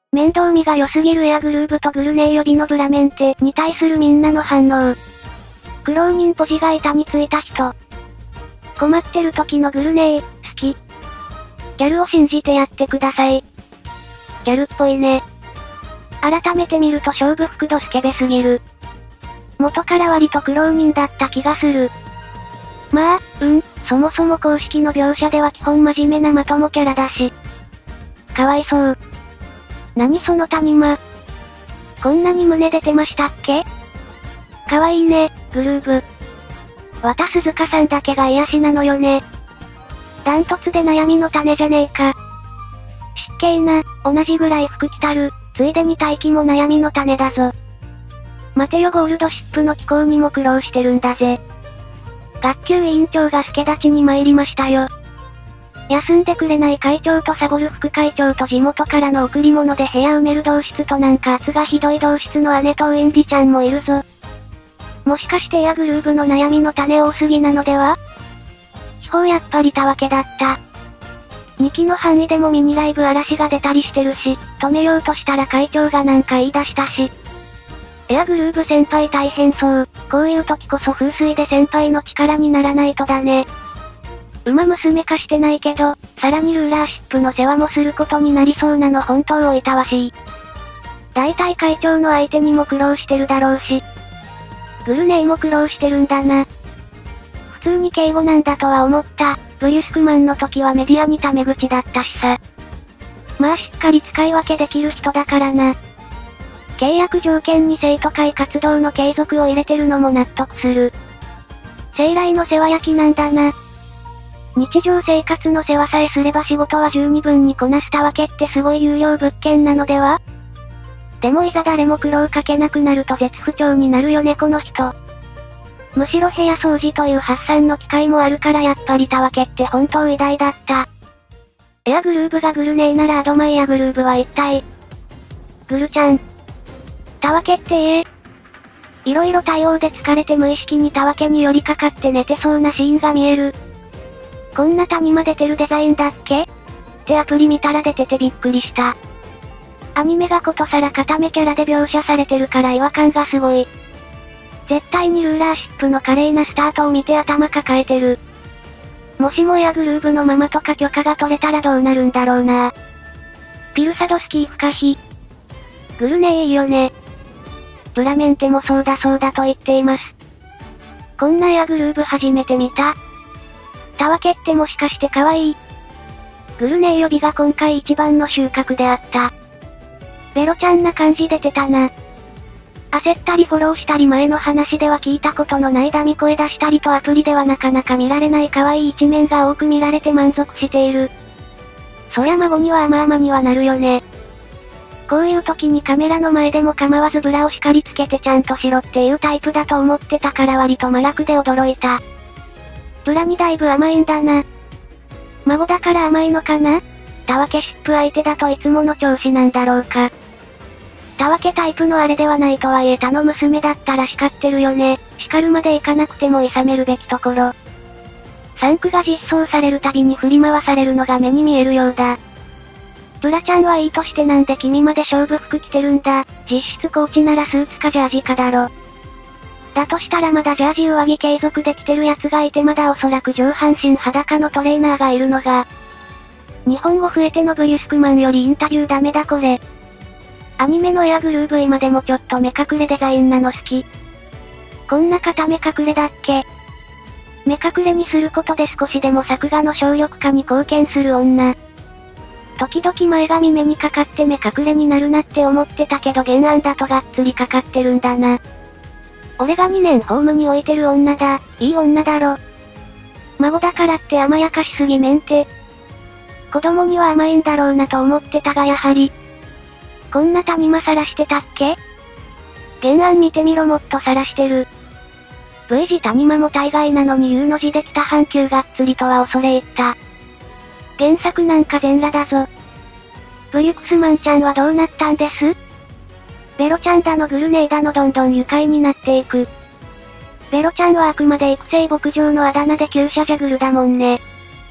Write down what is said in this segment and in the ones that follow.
面倒見が良すぎるエアグルーヴとグルネイ予備のブラメンテに対するみんなの反応。苦労人ポジが板についた人。困ってる時のグルネイ、好き。ギャルを信じてやってください。ギャルっぽいね。改めて見ると勝負服ドスケベすぎる。元から割と苦労人だった気がする。まあ、そもそも公式の描写では基本真面目なまともキャラだし。かわいそう。何その谷間。こんなに胸出てましたっけ？かわいいね、グルーヴ。綿鈴鹿さんだけが癒しなのよね。ダントツで悩みの種じゃねえか。失敬な、同じぐらい服着たる、ついでに大気も悩みの種だぞ。待てよゴールドシップの寄港にも苦労してるんだぜ。学級委員長が助立ちに参りましたよ。休んでくれない会長とサボる副会長と地元からの贈り物で部屋埋める同室となんか圧がひどい同室の姉とウィンディちゃんもいるぞ。もしかしてエアグルーヴの悩みの種多すぎなのでは？秘宝やっぱりたわけだった。2期の範囲でもミニライブ嵐が出たりしてるし、止めようとしたら会長がなんか言い出したし。エアグルーヴ先輩大変そう。こういう時こそ風水で先輩の力にならないとだね。馬娘化してないけど、さらにルーラーシップの世話もすることになりそうなの本当おいたわしい。大体会長の相手にも苦労してるだろうし。グルネイも苦労してるんだな。普通に敬語なんだとは思った。ブリュスクマンの時はメディアにタメ口だったしさ。まあしっかり使い分けできる人だからな。契約条件に生徒会活動の継続を入れてるのも納得する。生来の世話焼きなんだな。日常生活の世話さえすれば仕事は十二分にこなしたわけってすごい有料物件なのでは？でもいざ誰も苦労かけなくなると絶不調になるよねこの人。むしろ部屋掃除という発散の機会もあるからやっぱりたわけって本当偉大だった。エアグルーヴがグルネイならアドマイアグルーヴは一体。グルちゃん。たわけっていろいろ対応で疲れて無意識にたわけに寄りかかって寝てそうなシーンが見える。こんな谷間出てるデザインだっけ？ってアプリ見たら出ててびっくりした。アニメがことさら固めキャラで描写されてるから違和感がすごい。絶対にルーラーシップの華麗なスタートを見て頭抱えてる。もしもエアグルーヴのママとか許可が取れたらどうなるんだろうな。ピルサドスキー不可避。グルネいいよね。ブラメンテもそうだと言っています。こんなエアグルーヴ初めて見た。たわけってもしかして可愛い。グルネ予備が今回一番の収穫であった。ベロちゃんな感じ出てたな。焦ったりフォローしたり前の話では聞いたことのないダミ声出したりとアプリではなかなか見られない可愛い一面が多く見られて満足している。そりゃ孫には甘々にはなるよね。こういう時にカメラの前でも構わずブラを叱りつけてちゃんとしろっていうタイプだと思ってたから割と真楽で驚いた。ブラにだいぶ甘いんだな。孫だから甘いのかな？たわけシップ相手だといつもの調子なんだろうか。たわけタイプのあれではないとはいえ他の娘だったら叱ってるよね。叱るまでいかなくても諌めるべきところ。3区が実装されるたびに振り回されるのが目に見えるようだ。ブラちゃんはいいとしてなんで君まで勝負服着てるんだ。実質コーチならスーツかジャージかだろ。だとしたらまだジャージ上着継続で着てるやつがいてまだおそらく上半身裸のトレーナーがいるのが。日本語増えてのブリュスクマンよりインタビューダメだこれ。アニメのエアグルーヴ今でもちょっと目隠れデザインなの好き。こんな片目隠れだっけ？目隠れにすることで少しでも作画の省力化に貢献する女。時々前髪目にかかって目隠れになるなって思ってたけど原案だとがっつりかかってるんだな。俺が2年ホームに置いてる女だ。いい女だろ。孫だからって甘やかしすぎメンテ。子供には甘いんだろうなと思ってたがやはり。こんな谷間さらしてたっけ？原案見てみろもっとさらしてる。V 字谷間も大概なのに U の字できた半球がっつりとは恐れ入った。原作なんか全裸だぞ。ブリュクスマンちゃんはどうなったんです？ベロちゃんだのグルネイだのどんどん愉快になっていく。ベロちゃんはあくまで育成牧場のあだ名で厩舎ジャグルだもんね。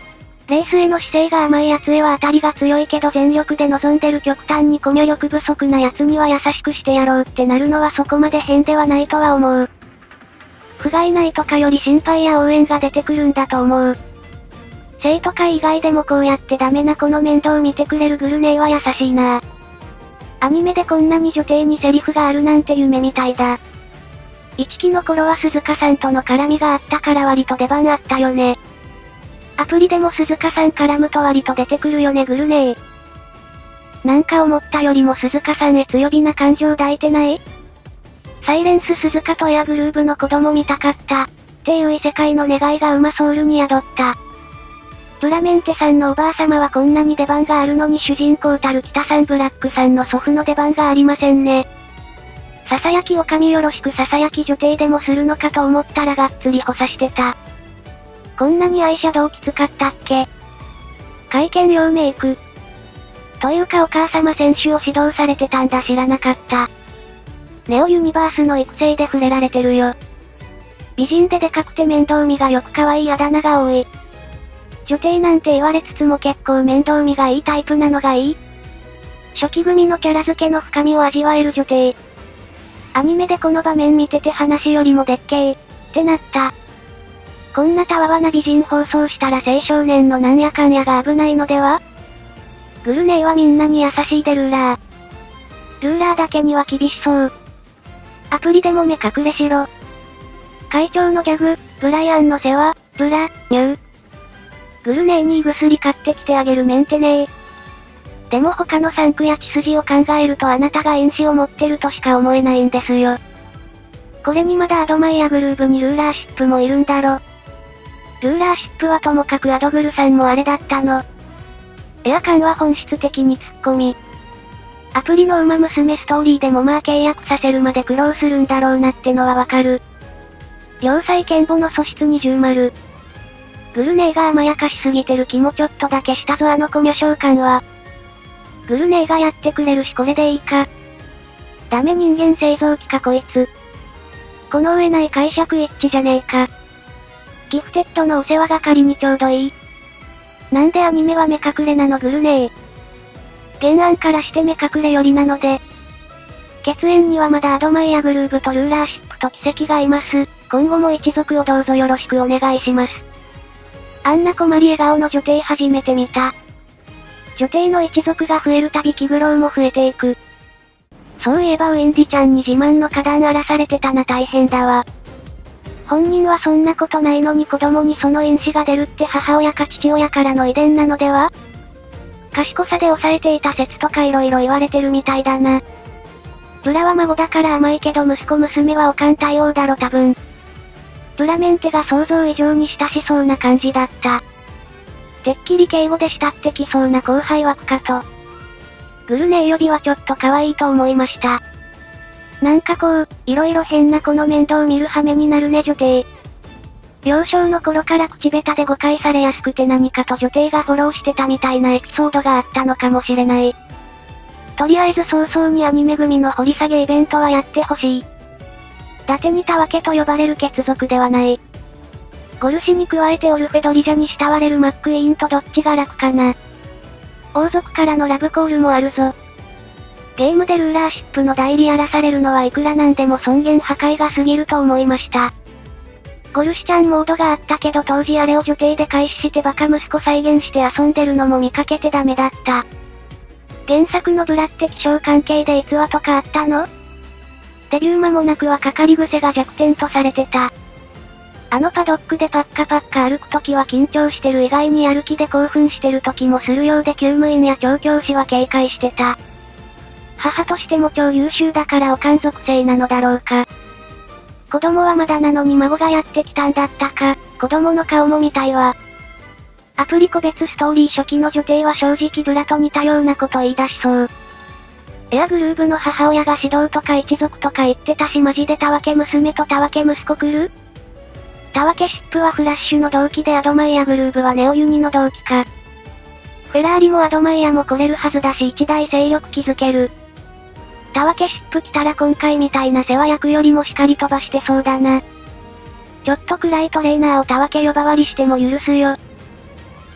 レースへの姿勢が甘い奴へは当たりが強いけど全力で臨んでる極端にコミュ力不足な奴には優しくしてやろうってなるのはそこまで変ではないとは思う。不甲斐ないとかより心配や応援が出てくるんだと思う。生徒会以外でもこうやってダメな子の面倒見てくれるグルネイは優しいな。アニメでこんなに女帝にセリフがあるなんて夢みたいだ。1期の頃は鈴鹿さんとの絡みがあったから割と出番あったよね。アプリでも鈴鹿さん絡むと割と出てくるよねグルネイ。なんか思ったよりも鈴鹿さんへ強火な感情抱いてない？サイレンス鈴鹿とエアグルーヴの子供見たかった。っていう異世界の願いが馬ソウルに宿った。ブラメンテさんのおばあ様はこんなに出番があるのに主人公たる北さんブラックさんの祖父の出番がありませんね。ささやきおかみよろしくささやき女帝でもするのかと思ったらがっつり補佐してた。こんなにアイシャドウきつかったっけ？会見用メイク。というかお母様選手を指導されてたんだ知らなかった。ネオユニバースの育成で触れられてるよ。美人ででかくて面倒見がよく可愛いあだ名が多い。女帝なんて言われつつも結構面倒見がいいタイプなのがいい。初期組のキャラ付けの深みを味わえる女帝。アニメでこの場面見てて話よりもでっけーってなった。こんなたわわな美人放送したら青少年のなんやかんやが危ないのでは？グルネイはみんなに優しいでルーラー。ルーラーだけには厳しそう。アプリでも目隠れしろ。会長のギャグ、ブライアンの世話、ブラ、ニュー。グルネイに胃薬買ってきてあげるメンテネー。でも他の産区や血筋を考えるとあなたが因子を持ってるとしか思えないんですよ。これにまだアドマイヤグルーヴにルーラーシップもいるんだろ。ルーラーシップはともかくアドグルさんもあれだったの。エアカンは本質的に突っ込み。アプリの馬娘ストーリーでもまあ契約させるまで苦労するんだろうなってのはわかる。良妻賢母の素質に10丸。グルネイが甘やかしすぎてる気もちょっとだけしたぞあのコミュ障感は。グルネイがやってくれるしこれでいいか。ダメ人間製造機かこいつ。この上ない解釈一致じゃねえか。ギフテッドのお世話係にちょうどいい。なんでアニメは目隠れなのグルネイ。原案からして目隠れ寄りなので。血縁にはまだアドマイヤグルーヴとルーラーシップと奇跡がいます。今後も一族をどうぞよろしくお願いします。あんな困り笑顔の女帝初めて見た。女帝の一族が増えるたび気苦労も増えていく。そういえばウィンディちゃんに自慢の花壇荒らされてたな大変だわ。本人はそんなことないのに子供にその因子が出るって母親か父親からの遺伝なのでは？賢さで抑えていた説とか色々言われてるみたいだな。ブラは孫だから甘いけど息子娘はおかん対応だろ多分。ブラメンテが想像以上に親しそうな感じだった。てっきり敬語で慕ってきそうな後輩枠かと。グルネイ呼びはちょっと可愛いと思いました。なんかこう、色々変な子の面倒見る羽目になるね女帝。幼少の頃から口下手で誤解されやすくて何かと女帝がフォローしてたみたいなエピソードがあったのかもしれない。とりあえず早々にアニメ組の掘り下げイベントはやってほしい。伊達にたわけと呼ばれる血族ではない。ゴルシに加えてオルフェドリジャに慕われるマックイーンとどっちが楽かな。王族からのラブコールもあるぞ。ゲームでルーラーシップの代理やらされるのはいくらなんでも尊厳破壊が過ぎると思いました。ゴルシちゃんモードがあったけど当時あれを女帝で開始してバカ息子再現して遊んでるのも見かけてダメだった。原作のブラって気象関係で逸話とかあったの？デビュー間もなくはかかり癖が弱点とされてた。あのパドックでパッカパッカ歩くときは緊張してる以外にやる気で興奮してるときもするようで厩務員や調教師は警戒してた。母としても超優秀だからオカン属性なのだろうか。子供はまだなのに孫がやってきたんだったか、子供の顔も見たいわ。アプリ個別ストーリー初期の女帝は正直ブラと似たようなこと言い出しそう。エアグルーヴの母親が指導とか一族とか言ってたしマジでたわけ娘とたわけ息子来る？たわけシップはフラッシュの同期でアドマイヤグルーヴはネオユニの同期か。フェラーリもアドマイヤも来れるはずだし一大勢力築ける。たわけシップ来たら今回みたいな世話役よりも叱り飛ばしてそうだな。ちょっと暗いトレーナーをたわけ呼ばわりしても許すよ。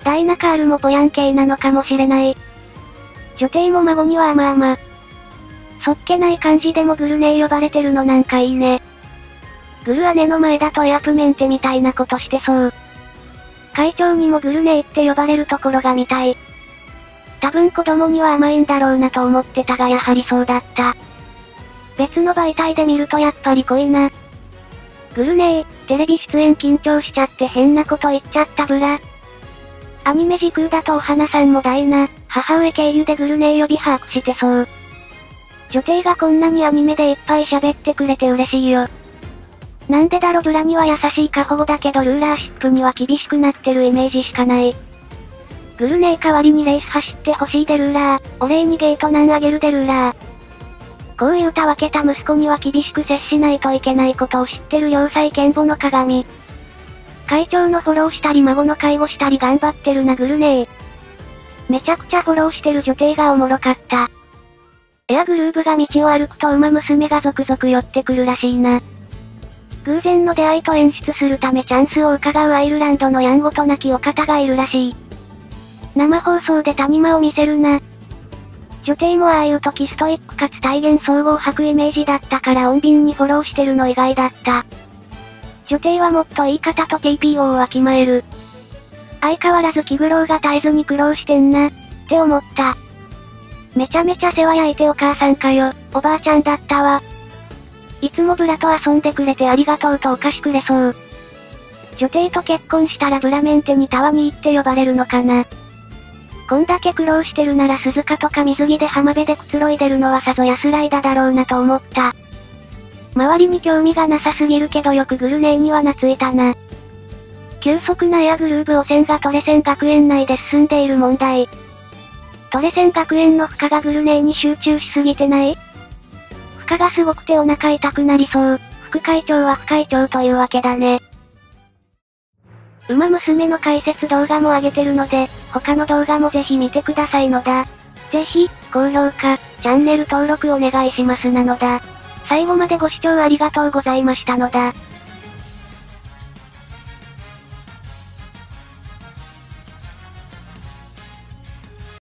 ダイナカールもポヤン系なのかもしれない。女帝も孫には甘々。そっけない感じでもグルネー呼ばれてるのなんかいいね。グル姉の前だとエアプメンテみたいなことしてそう。会長にもグルネーって呼ばれるところが見たい。多分子供には甘いんだろうなと思ってたがやはりそうだった。別の媒体で見るとやっぱり濃いな。グルネー、テレビ出演緊張しちゃって変なこと言っちゃったブラ。アニメ時空だとお花さんもダイナ、母上経由でグルネー呼び把握してそう。女帝がこんなにアニメでいっぱい喋ってくれて嬉しいよ。なんでだろブラには優しい過保護だけどルーラーシップには厳しくなってるイメージしかない。グルネー代わりにレース走ってほしいでルーラー、お礼にゲート難あげるでルーラー。こういうたわけた息子には厳しく接しないといけないことを知ってる要塞剣母の鏡。会長のフォローしたり孫の介護したり頑張ってるなグルネー。めちゃくちゃフォローしてる女帝がおもろかった。エアグルーヴが道を歩くと馬娘が続々寄ってくるらしいな。偶然の出会いと演出するためチャンスを伺うアイルランドのやんごとなきお方がいるらしい。生放送で谷間を見せるな。女帝もああいう時ストイックかつ体現総合吐くイメージだったから穏便にフォローしてるの意外だった。女帝はもっと言い方と TPO をわきまえる。相変わらず気苦労が絶えずに苦労してんな、って思った。めちゃめちゃ世話焼いてお母さんかよ、おばあちゃんだったわ。いつもブラと遊んでくれてありがとうとお菓子くれそう。女帝と結婚したらブラメンテにタワニーって呼ばれるのかな。こんだけ苦労してるなら鈴鹿とか水着で浜辺でくつろいでるのはさぞ安らいだだろうなと思った。周りに興味がなさすぎるけどよくグルネーには懐いたな。急速なエアグルーヴ汚染がトレセン学園内で進んでいる問題。トレセン学園の負荷がグルネーに集中しすぎてない？負荷がすごくてお腹痛くなりそう。副会長は副会長というわけだね。馬娘の解説動画も上げてるので、他の動画もぜひ見てくださいのだ。ぜひ、高評価、チャンネル登録お願いしますなのだ。最後までご視聴ありがとうございましたのだ。